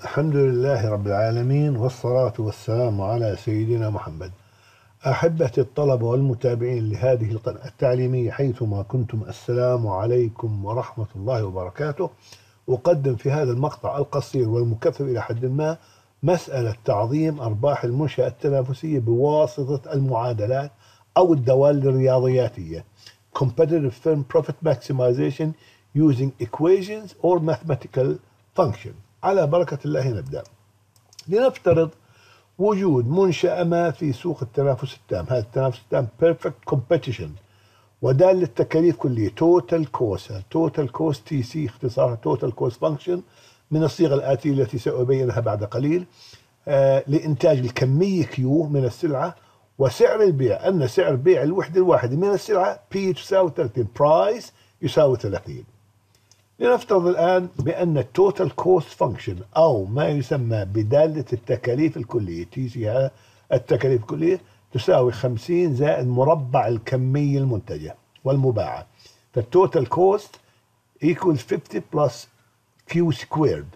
الحمد لله رب العالمين، والصلاة والسلام على سيدنا محمد. أحبتي الطلبة والمتابعين لهذه القناة التعليمية حيثما كنتم، السلام عليكم ورحمة الله وبركاته. أقدم في هذا المقطع القصير والمكثف إلى حد ما مسألة تعظيم أرباح المنشأة التنافسية بواسطة المعادلات أو الدوال الرياضياتية Competitive Firm Profit Maximization using equations or mathematical function. على بركة الله نبدأ. لنفترض وجود منشأة ما في سوق التنافس التام، هذا التنافس التام Perfect Competition، ودال التكاليف كلية Total Cost، Total Cost TC اختصارها Total Cost Function، من الصيغة الآتية التي سأبينها بعد قليل. لإنتاج الكمية Q من السلعة، وسعر البيع أن سعر بيع الوحدة الواحدة من السلعة P تساوي 30، Price يساوي 30. لنفترض الآن بأن التوتال كوست فانكشن أو ما يسمى بدالة التكاليف الكلية تي سي، هذا التكاليف الكلية تساوي 50 زائد مربع الكمية المنتجة والمباعة، فالتوتال كوست equals 50 plus Q squared.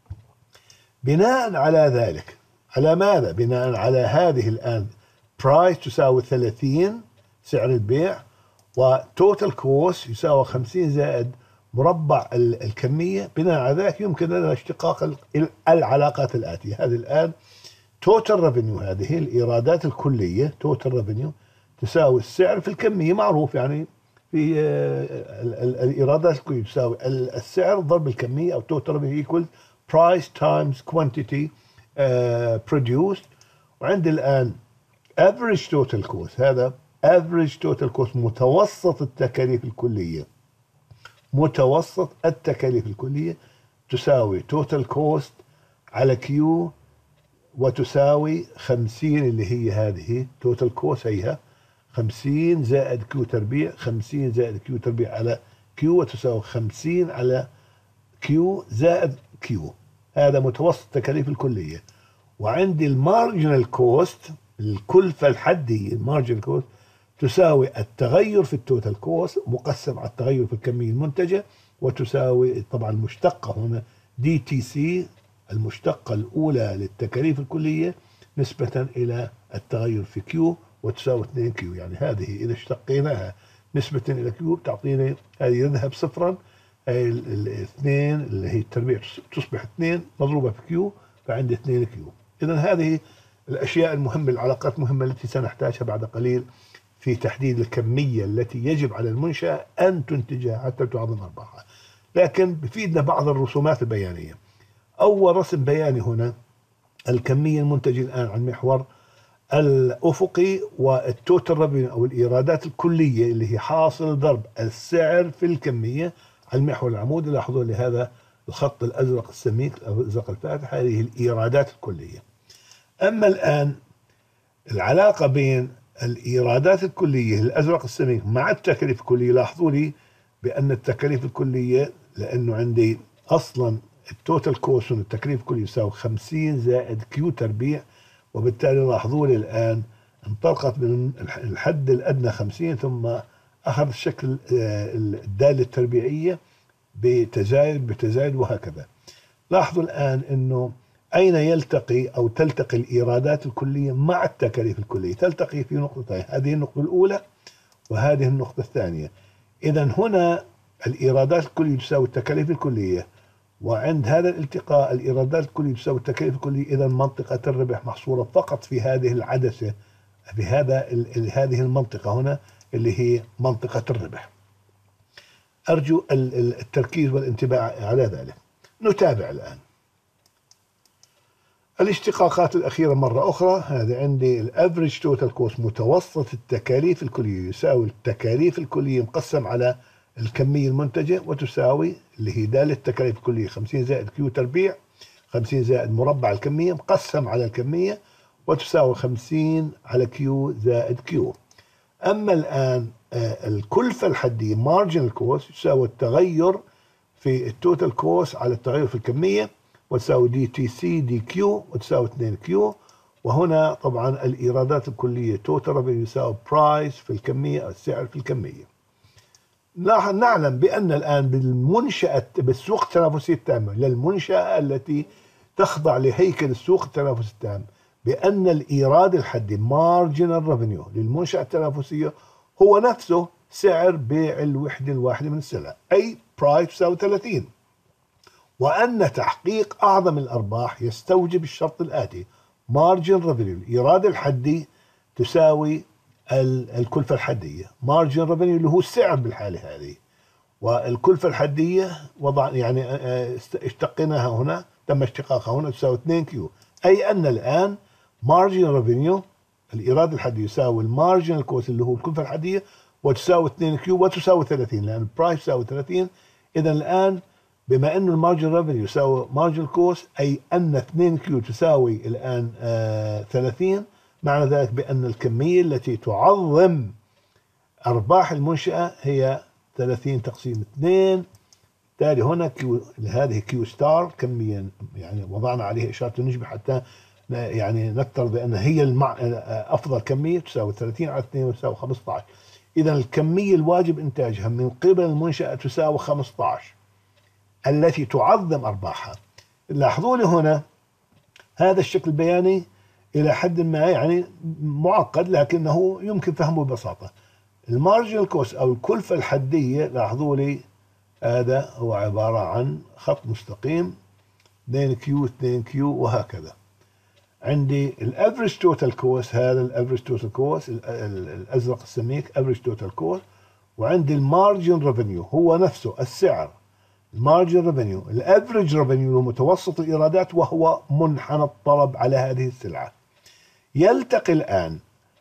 بناء على ذلك، على ماذا؟ بناء على هذه الآن price تساوي 30 سعر البيع، وتوتال كوست يساوي 50 زائد مربع الكمية. بناء على ذلك يمكن لنا اشتقاق العلاقات الآتية. هذه الآن توتال ريفينيو، هذه الإيرادات الكلية توتال ريفينيو تساوي السعر في الكمية، معروف يعني في الإيرادات الكلية تساوي السعر ضرب الكمية، أو توتال ريفينيو equals price times quantity produced. وعندي الآن average total cost، هذا average total cost متوسط التكاليف الكلية، متوسط التكاليف الكلية تساوي توتال كوست على كيو، وتساوي 50 اللي هي هذه توتال كوست، هيها 50 زائد كيو تربيع، 50 زائد كيو تربيع على كيو، وتساوي 50 على كيو زائد كيو. هذا متوسط التكاليف الكلية. وعندي المارجنال كوست، الكلفة الحدية، المارجنال كوست تساوي التغير في التوتال كوست مقسم على التغير في الكمية المنتجة، وتساوي طبعا المشتقة هنا دي تي سي، المشتقة الأولى للتكاليف الكلية نسبة إلى التغير في كيو، وتساوي 2 كيو. يعني هذه إذا اشتقيناها نسبة إلى كيو تعطينا، هذه يذهب صفرا، الاثنين اللي هي التربيع تصبح 2 مضروبة في كيو، فعندي 2 كيو. إذا هذه الأشياء المهمة، العلاقات المهمة التي سنحتاجها بعد قليل في تحديد الكمية التي يجب على المنشأة أن تنتجها حتى تعظم أرباحها. لكن بفيدنا بعض الرسومات البيانية. أول رسم بياني هنا الكمية المنتجة الآن على المحور الأفقي، والتوتال ريفينيو أو الإيرادات الكلية اللي هي حاصل ضرب السعر في الكمية على المحور العمودي. لاحظوا لي هذا الخط الأزرق السميك أو الأزرق الفاتح، هذه الإيرادات الكلية. أما الآن العلاقة بين الإيرادات الكلية الأزرق السميك مع التكاليف الكلية، لاحظوا لي بأن التكاليف الكلية، لأنه عندي أصلا التوتال كوست من التكاليف الكلية يساوي 50 زائد كيو تربيع، وبالتالي لاحظوا لي الآن انطلقت من الحد الأدنى 50، ثم أخذ شكل الدالة التربيعية بتزايد وهكذا. لاحظوا الآن أنه أين يلتقي أو تلتقي الإيرادات الكلية مع التكاليف الكلية؟ تلتقي في نقطتين، هذه النقطة الأولى وهذه النقطة الثانية. إذا هنا الإيرادات الكلية تساوي التكاليف الكلية، وعند هذا الالتقاء الإيرادات الكلية تساوي التكاليف الكلية. إذا منطقة الربح محصورة فقط في هذه العدسة، في هذه المنطقة هنا اللي هي منطقة الربح. أرجو التركيز والانتباه على ذلك. نتابع الآن الاشتقاقات الأخيرة مرة أخرى. هذا عندي الافريج توتال كوست، متوسط التكاليف الكلية يساوي التكاليف الكلية مقسم على الكمية المنتجة، وتساوي اللي هي دالة التكاليف الكلية 50 زائد كيو تربيع، 50 زائد مربع الكمية مقسم على الكمية، وتساوي 50 على كيو زائد كيو. أما الآن الكلفة الحدية مارجنال كوست يساوي التغير في التوتال كوست على التغير في الكمية، وتساوي دي تي سي دي كيو، وتساوي 2 كيو. وهنا طبعا الإيرادات الكلية توتال ريفينيو يساوي برايس في الكمية، السعر في الكمية. نعلم بأن الآن بالمنشأة بالسوق التنافسي التام للمنشأة التي تخضع لهيكل السوق التنافسي التام، بأن الإيراد الحدي marginal revenue للمنشأة التنافسية هو نفسه سعر بيع الوحدة الواحدة من السلع، أي برايس تساوي 30، وأن تحقيق أعظم الأرباح يستوجب الشرط الآتي: marginal revenue الإيراد الحدي تساوي الكلفة الحدية، marginal revenue اللي هو السعر بالحالة هذه، والكلفة الحدية يعني اشتقيناها هنا، تم اشتقاقها هنا تساوي 2 كيو، أي أن الآن marginal revenue الإيراد الحدي يساوي المارجنال كوست اللي هو الكلفة الحدية، وتساوي 2 كيو وتساوي 30، لأن البرايس يساوي 30. إذا الآن بما أن المارجنال ريفينيو يساوي مارجنال كوست، أي أن 2 كيو تساوي الآن 30، معنى ذلك بأن الكمية التي تعظم أرباح المنشأة هي 30 تقسيم 2. بالتالي هنا كيو، هذه كيو ستار كمية، يعني وضعنا عليها إشارة النجمة حتى يعني نفترض بأن هي أفضل كمية، تساوي 30 على 2 تساوي 15. إذا الكمية الواجب إنتاجها من قبل المنشأة تساوي 15 التي تعظم أرباحها. لاحظوا لي هنا هذا الشكل البياني إلى حد ما يعني معقد، لكنه يمكن فهمه ببساطة. المارجنال كوست أو الكلفة الحدية، لاحظوا لي هذا هو عبارة عن خط مستقيم 2 كيو 2 كيو وهكذا. عندي الافريج توتال كوست، هذا الافريج توتال كوست الازرق السميك افريج توتال كوست، وعندي المارجن ريفينيو هو نفسه السعر، المارجن ريفينيو الافريج ريفينيو هو متوسط الايرادات وهو منحنى الطلب على هذه السلعه. يلتقي الان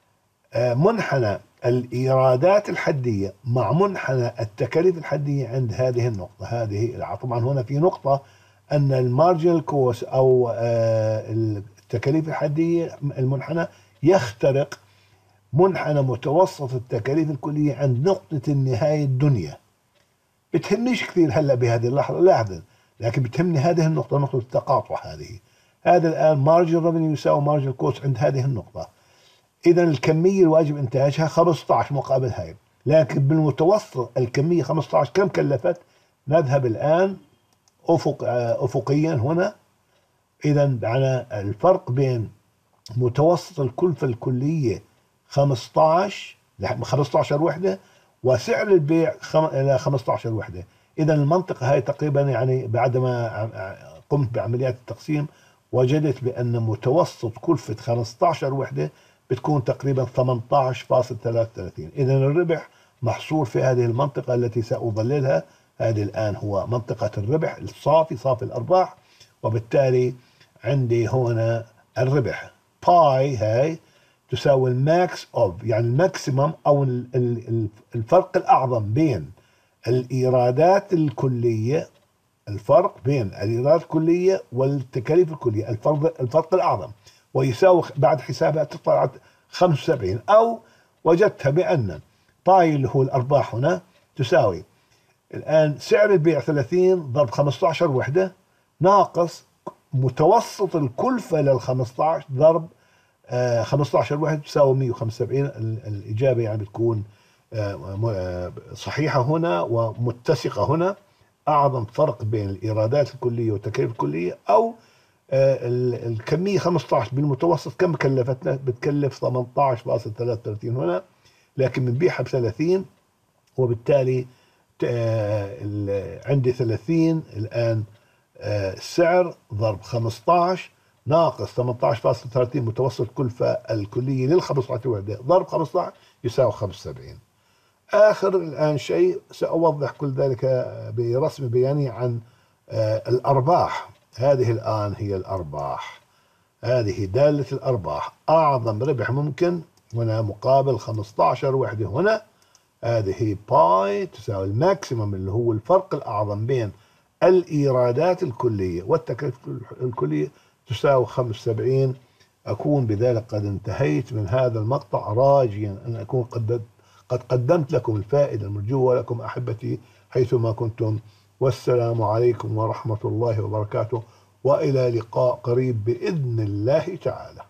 منحنى الايرادات الحديه مع منحنى التكاليف الحديه عند هذه النقطه. هذه طبعا هنا في نقطه ان المارجنال كوست او التكاليف الحديه المنحنى يخترق منحنى متوسط التكاليف الكليه عند نقطه النهايه الدنيا. بتهمنيش كثير هلا بهذه اللحظه لاحظا، لكن بتهمني هذه النقطه، نقطه التقاطع هذه. هذا الان مارجن ريفينيو يساوي مارجن كوست عند هذه النقطه. اذا الكميه الواجب انتاجها 15 مقابل هاي، لكن بالمتوسط الكميه 15 كم كلفت؟ نذهب الان افقيا هنا. اذا على الفرق بين متوسط الكلفه الكليه 15 وحده وسعر البيع الى 15 وحده. اذا المنطقه هاي تقريبا يعني بعد ما قمت بعمليات التقسيم وجدت بان متوسط كلفه 15 وحده بتكون تقريبا 18.33. اذا الربح محصور في هذه المنطقه التي ساظللها. هذه الان هو منطقه الربح الصافي، صافي الارباح، وبالتالي عندي هنا الربح باي هاي تساوي الماكس اوف، يعني الماكسيمم او الفرق الاعظم بين الايرادات الكليه، الفرق بين الايرادات الكليه والتكاليف الكليه، الفرق الاعظم، ويساوي بعد حسابها تطلع 75. او وجدتها بان باي اللي هو الارباح هنا تساوي الان سعر البيع 30 ضرب 15 وحده ناقص متوسط الكلفه لل 15 ضرب 15 وحده تساوي 175. الاجابه يعني بتكون صحيحه هنا ومتسقه هنا. اعظم فرق بين الايرادات الكليه والتكاليف الكليه او الكميه 15 بالمتوسط كم كلفتنا؟ بتكلف 18.33 هنا، لكن بنبيعها ب 30، وبالتالي عندي 30 الان السعر ضرب 15 ناقص 18.33 متوسط الكلفة الكلية لل 15 وحدة ضرب 15 يساوي 75. آخر الآن شيء سأوضح كل ذلك برسم بياني عن الأرباح. هذه الآن هي الأرباح، هذه دالة الأرباح. أعظم ربح ممكن هنا مقابل 15 وحدة هنا، هذه باي تساوي الماكسيمم اللي هو الفرق الأعظم بين الإيرادات الكلية والتكاليف الكلية تساوي 75. أكون بذلك قد انتهيت من هذا المقطع، راجيا أن أكون قد قدمت لكم الفائدة المرجوة لكم أحبتي حيثما كنتم، والسلام عليكم ورحمة الله وبركاته، وإلى لقاء قريب بإذن الله تعالى.